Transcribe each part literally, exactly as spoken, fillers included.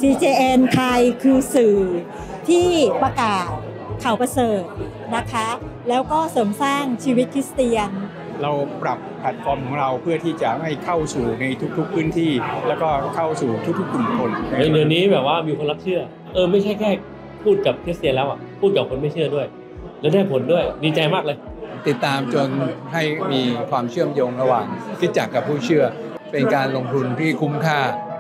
ซี เจ เอ็น ไทยคือสื่อที่ประกาศข่าวประเสริฐนะคะแล้วก็เสริมสร้างชีวิตคริสเตียนเราปรับแพลตฟอร์มของเราเพื่อที่จะให้เข้าสู่ในทุกๆพื้นที่แล้วก็เข้าสู่ทุกๆกลุ่มคนเดี๋ยวนี้แบบว่ามีคนรับเชื่อเออไม่ใช่แค่พูดกับคริสเตียนแล้วอ่ะพูดกับคนไม่เชื่อด้วยแล้วได้ผลด้วยดีใจมากเลยติดตามจนให้มีความเชื่อมโยงระหว่างคริสตจักรกับผู้เชื่อเป็นการลงทุนที่คุ้มค่า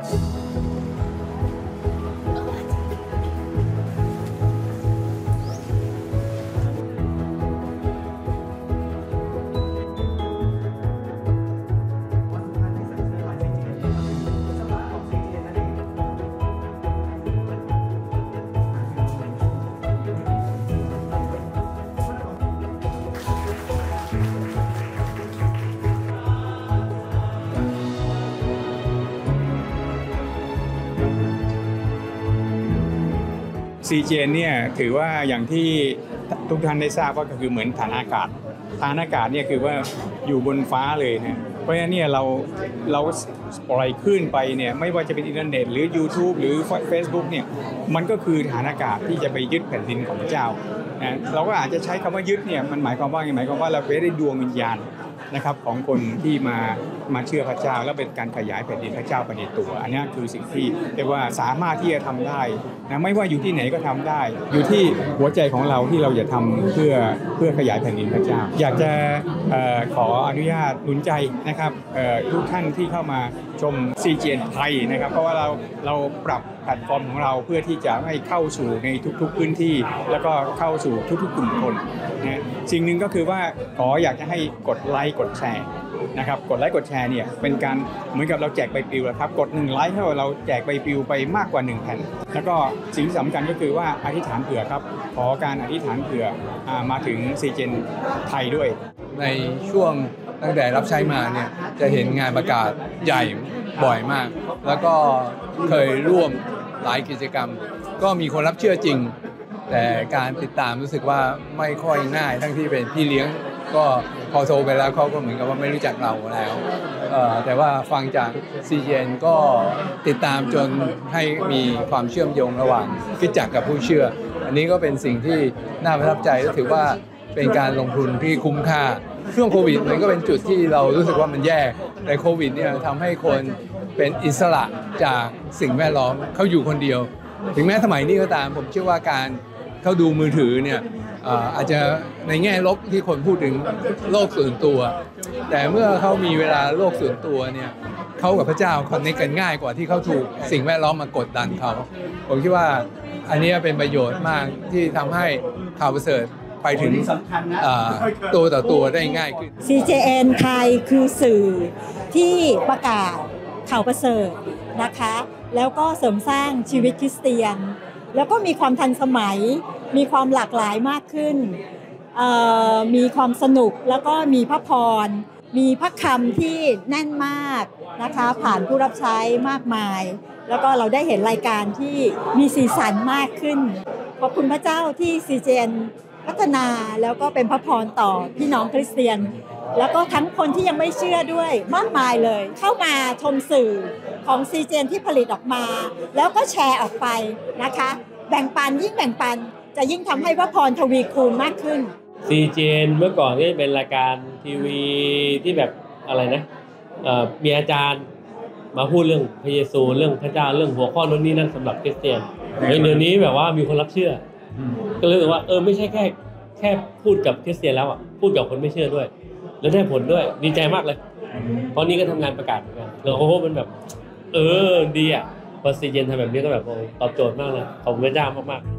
ซี เจ เอ็น เนี่ยถือว่าอย่างที่ทุกท่านได้ทราบว่าก็คือเหมือนฐานอากาศฐานอากาศเนี่ยคือว่าอยู่บนฟ้าเลยนะเพราะฉะนั้นเนี่ยเราเราปล่อยขึ้นไปเนี่ยไม่ว่าจะเป็นอินเทอร์เน็ตหรือ YouTube หรือ Facebook เนี่ยมันก็คือฐานอากาศที่จะไปยึดแผ่นดินของพระเจ้านะเราก็อาจจะใช้คำว่ายึดเนี่ยมันหมายความว่าไงหมายความว่าเราไปได้ดวงวิญญาณนะครับของคนที่มามาเชื่อพระเจ้าแล้วเป็นการขยายแผ่นดินพระเจ้าไปในตัวอันนี้คือสิ่งที่เรียกว่าสามารถที่จะทำได้นะไม่ว่าอยู่ที่ไหนก็ทำได้อยู่ที่หัวใจของเราที่เราจะทำเพื่อเพื่อขยายแผ่นดินพระเจ้าอยากจะขออนุญาตหนุนใจนะครับทุกท่านที่เข้ามาชม ซี เจ เอ็น ไทยนะครับเพราะว่าเราเราปรับแพลตฟอร์มของเราเพื่อที่จะให้เข้าสู่ในทุกๆพื้นที่แล้วก็เข้าสู่ทุกๆกลุ่มคนนะสิ่งหนึ่งก็คือว่าขออยากจะให้กดไลค์กดแชร์นะครับกดไลค์กดแชร์เนี่ยเป็นการเหมือนกับเราแจกใบปลิวครับกดหนึ่งไลค์เท่ากับเราแจกใบปลิวไปมากกว่าหนึ่งแผ่นแล้วก็สิ่งที่สำคัญก็คือว่าอธิษฐานเผื่อครับขอการอธิษฐานเผื่อมาถึง ซี เจ เอ็น ไทยด้วยในช่วงตั้งแต่รับใช้มาเนี่ยจะเห็นงานประกาศใหญ่บ่อยมากแล้วก็เคยร่วมหลายกิจกรรมก็มีคนรับเชื่อจริงแต่การติดตามรู้สึกว่าไม่ค่อยง่ายทั้งที่เป็นพี่เลี้ยงก็พอโทรไปแล้วเขาก็เหมือนกับว่าไม่รู้จักเราแล้วแต่ว่าฟังจาก ซี เจ เอ็น ก็ติดตามจนให้มีความเชื่อมโยงระหว่างคริสตจักรกับผู้เชื่ออันนี้ก็เป็นสิ่งที่น่าประทับใจและถือว่าเป็นการลงทุนที่คุ้มค่าช่วงโควิดมันก็เป็นจุดที่เรารู้สึกว่ามันแย่แต่โควิดเนี่ยทำให้คนเป็นอิสระจากสิ่งแวดล้อมเขาอยู่คนเดียวถึงแม้สมัยนี้ก็ตามผมเชื่อว่าการเข้าดูมือถือเนี่ยอาจจะในแง่ลบที่คนพูดถึงโลกส่วนตัวแต่เมื่อเขามีเวลาโลกส่วนตัวเนี่ยเขากับพระเจ้าคอนเนคกันง่ายกว่าที่เขาถูกสิ่งแวดล้อมมากดดันเขาผมคิดว่าอันนี้เป็นประโยชน์มากที่ทำให้ข่าวประเสริฐไปถึงตัวต่อตัวได้ง่ายขึ้นซี เจ เอ็น ไทยคือสื่อที่ประกาศข่าวประเสริฐนะคะแล้วก็เสริมสร้างชีวิตคริสเตียนแล้วก็มีความทันสมัยมีความหลากหลายมากขึ้นมีความสนุกแล้วก็มีพระพรมีพระคำที่แน่นมากนะคะผ่านผู้รับใช้มากมายแล้วก็เราได้เห็นรายการที่มีสีสันมากขึ้นขอบคุณพระเจ้าที่ ซี เจ เอ็น พัฒนาแล้วก็เป็นพระพรต่อพี่น้องคริสเตียนแล้วก็ทั้งคนที่ยังไม่เชื่อด้วยมากมายเลยเข้ามาชมสื่อของ ซี เจ เอ็น ที่ผลิตออกมาแล้วก็แชร์ออกไปนะคะแบ่งปันยิ่งแบ่งปันจะยิ่งทำให้พระพรทวีคูณมากขึ้นซี เจ เอ็น เมื่อก่อนก็จะเป็นรายการทีวีที่แบบอะไรนะมีอาจารย์มาพูดเรื่องพระเยซูเรื่องพระเจ้าเรื่องหัวข้อนู้นนี่นั่นสำหรับคริสเตียนเดี๋ยวนี้แบบว่ามีคนรับเชื่อก็เลยรู้ว่าเออไม่ใช่แค่แค่พูดกับคริสเตียนแล้วอ่ะพูดกับคนไม่เชื่อด้วยแล้วได้ผลด้วยดีใจมากเลยเพราะนี้ก็ทำงานประกาศเหมือนกันแล้วโอ้โหมันแบบเออดีอ่ะพอ ซี เจ เอ็น ทำแบบนี้ก็แบบตอบโจทย์มากเลยขอบคุณพระเจ้ามากๆ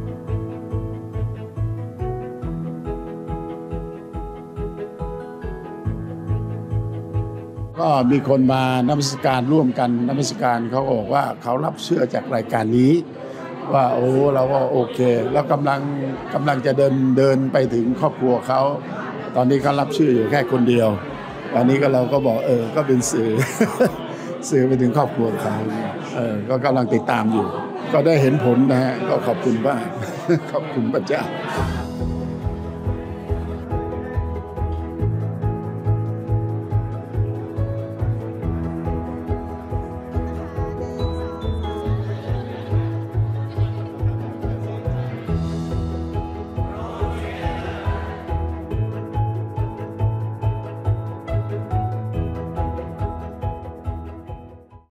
ก็มีคนมานมัสการร่วมกันนมัสการเขาบอกว่าเขารับเชื่อจากรายการนี้ว่าโอ้เราก็โอเคแล้วกำลังกำลังจะเดินเดินไปถึงครอบครัวเขาตอนนี้เขารับเชื่ออยู่แค่คนเดียววันนี้ก็เราก็บอกเออก็เป็นสื่อ สื่อไปถึงครอบครัวเขาเออก็กำลังติดตามอยู่ก็ได้เห็นผลนะฮะก็ขอบคุณมากขอบคุณพระเจ้า